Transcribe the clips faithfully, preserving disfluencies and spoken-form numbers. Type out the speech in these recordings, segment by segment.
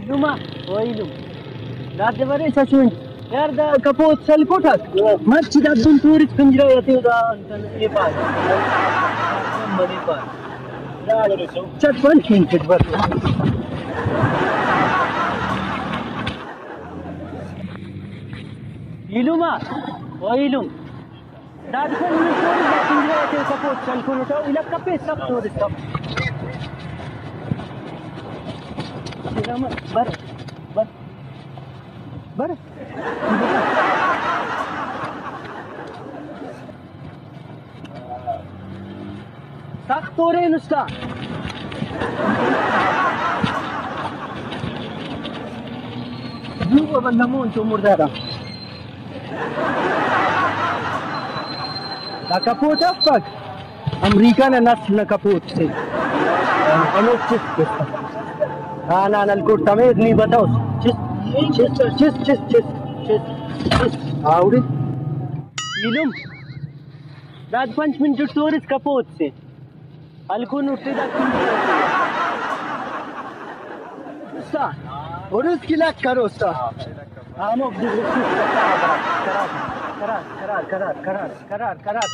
इलुमा ओ इलुम दाद बरे सचुन यार दा कपोत सल कोठा मच्छी दा दुन टूरिस्ट पिंजरा येते दा अंतन ये पास मनी पास दा बरे सो चट पण खिंचट बर इलुमा ओ इलुम दाद पण टूरिस्ट दा पिंजरा येते कपोत सल कोठा इला कपे सब टूरिस्ट बर बर बर सख्त हो रहे नुस्खा جوا بالليمون تمر دارا لا كابوت افك امريكان نسل كابوت سي انا تشست انا انا الكورت تمام नहीं बताओ चेस चेस चेस चेस चेस चेस आवड़ी इलुम दाद पांच मिनट टूरिस्ट कपोत से अलकुन उठे दा सा और उसकी लक करो सा हम अब करार करार करार करार करार करार करार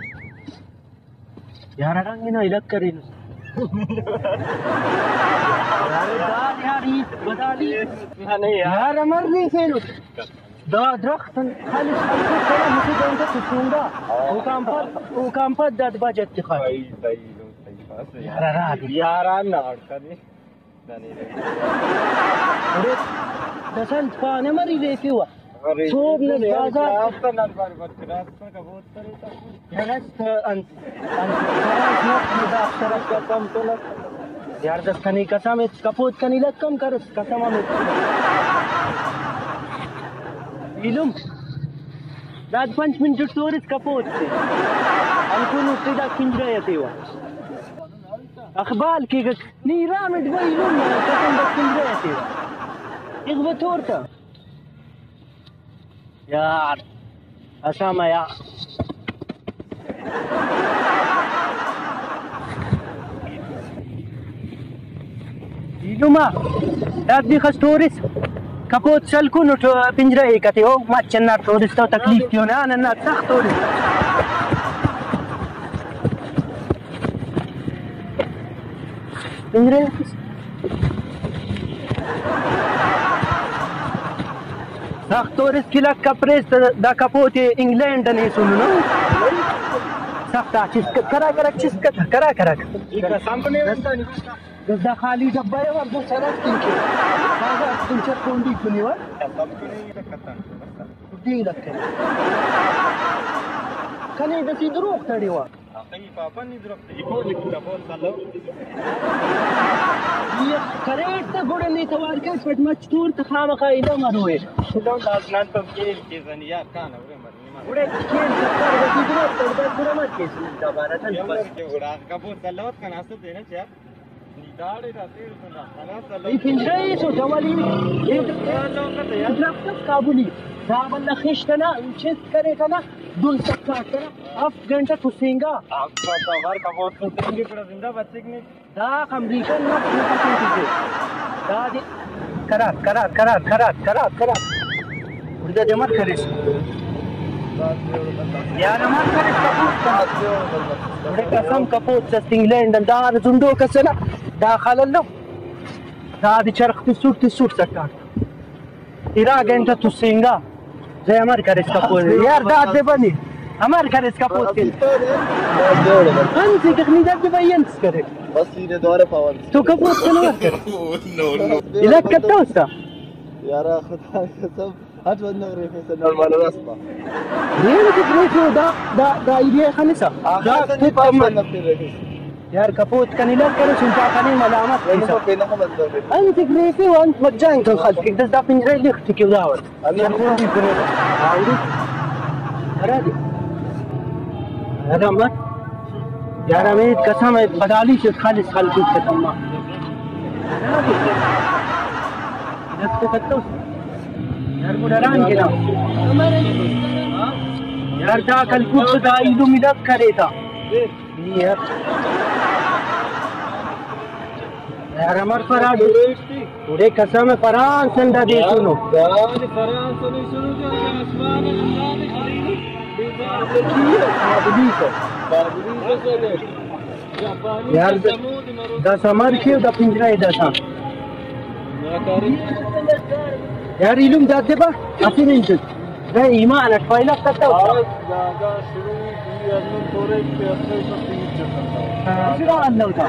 यार रंग ना इलक करें यार यार ये बता ली नहीं यार अमर नहीं फेल दा درخت خالص خالص كلام مش ده انت تسوندا وكان فات وكان فات ده بجت تخاف اي صحيح يا راجل يا رانا كذي داني ده سنت فانا مري لي فيوا صوب نزازا اصلا البار بكرات كبوت طريقه يا انت انت انت ده اكثر كم تلك यार दस कनी कसम है कपूत कनी लग कम कर कसम में इलुम दाद पांच मिनट टूरिस्ट कपूत से अलकुन उस्तिदा पिंजरा येते हुआ अखबाल की नी रामद इलुम कसम बस पिंजरा येते हुआ इगबा तोरता यार असमा या इलुमा दाद भी खस टूरिस्ट कपोत सल कुन पिंजरा एक आते हो मच्छना टूरिस्ट तो तकलीफ क्यों ना ना सख्त टूरिस्ट पिंजरे सख्त टूरिस्ट की लक कपरेस दा कपोत इंग्लैंड ने सुनो सख्त चीज करा करा चीज करा करा सामने गद्दा खाली डब्बा है और दो सरक तिनके बागा तुमच्या कोंडी कुनीवर दी लक्के कने दसी द्रोख तडीवा काही पापा नि द्रोख इपोर लिखला बोल चाललो ये करेक्ट गुड नि तवार के फट मच टूर त खामा खाइला मरोए डोंट डास नॉट तो के के जन यार कान औरे मरनी गुडे के सत्तर दसी द्रोख तडबा गुडे मत के सुनता बारा तन बस के गुडा कबूत चालवत कन असं देना यार ये पिंजरा ये सो जवाली ये द्रफ्त काबुली दाबल खिश्तना चेक करे कना दुल सकता कना आप घंटा खुसेंगा आप पता बार कबूत खुसेंगे पूरा जिंदा बच्चे ने दा अमेरिकन ना खुसेंगे दा करार करार करार करार करार करार उधर जमा करे यार मत करे कबूत बड़े कसम कबूत से इंग्लैंड दार जुंडो कसला داخل له هذه شرخ تسوق تسوق سكان إيراق أنت تسينغا زي أمريكا ريسكابوت يار داد دبني أمريكا ريسكابوت أنت تخني داد بينت سكري بس هي دوره فاون تو كابوت كنوات نو نو إذا كتوستا يا راخد حسب هات ونوري في النورمال راسبا ليه تجري دا دا دا إيديه خمسة دا تتم यार कपूत कनी लग करे सुनता कनी मलामत ऐसा पेना को बंद कर انت ग्रेफी وانت مجان كان خلفك بس دا पिंजरे लिखती क्यों दावत انا خوفي كني عاودي هرادي هذا ما यार हमें कसम है बदाली से खालिस खालिस खत्म ما इधर तो कत्तो यार मुडरान के ना यार दा कल कुछ दा इदु मिलक करे था यार यार हमार फरान पूरे कसम है फरान संदा दे सुनो यार फरान सुनो सुनो जो आसमान है अल्लाह ने खरीदी बाबली से बाबली से ले यार दस हमार के दा पिंजरा है दस यार इलुम जाते बा आती नहीं तो ده إيمان أتفايلك تتوقع. هذا شنو يعني توريك أكثر شيء يجتمع. شنو عنده ده؟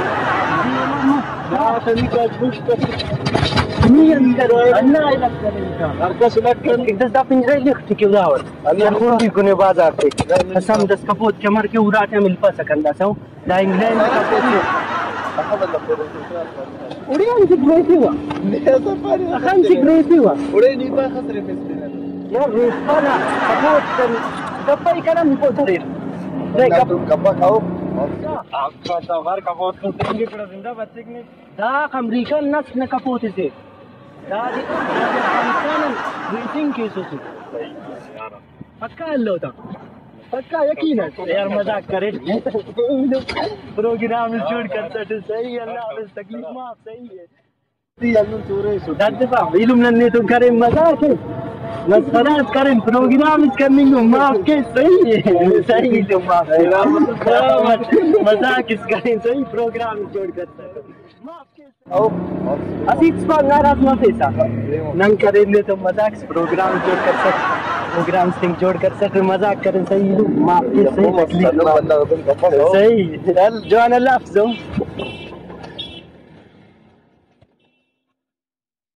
لا خليك أجبش بس. مين اللي أنا إلك كذا؟ أركز لك كن. إذا دافين جاي لك تكيوداور. أنا أقول لك كوني بازار تك. حسام دس كفوت كمر كي وراتة من الفاس كندا سو. دا إنجلند كفوت. أوري أنا سكريتي وا. أخان سكريتي وا. أوري نيبا خسر فيسبي. यार रेस्टोरेंट सपोर्ट कर गप्पा ही करना मुझको सर नहीं तुम गप्पा खाओ आपका सवार कपोत को देंगे पर जिंदा बच्चे ने दा अमेरिकन नस ने कपोत से दा अमेरिकन ब्रीथिंग केस से पक्का लो था पक्का यकीन है यार मजाक करे प्रोग्राम जोड़ कर सकते सही अल्लाह बस तकलीफ माफ सही है यल्लू चोरे सुदाते बा इलुम ने तो करे मजाक है बस खलास करें प्रोग्राम करने को माफ के सही है सही तो माफ है मजाक इस करें सही प्रोग्राम जोड़ कर माफ के ओ असीत पर नाराज मत ऐसा नंग करें ले तो मजाक प्रोग्राम जोड़ कर सक प्रोग्राम सिंग जोड़ कर सक मजाक करें सही माफ के सही सही जान अल्लाह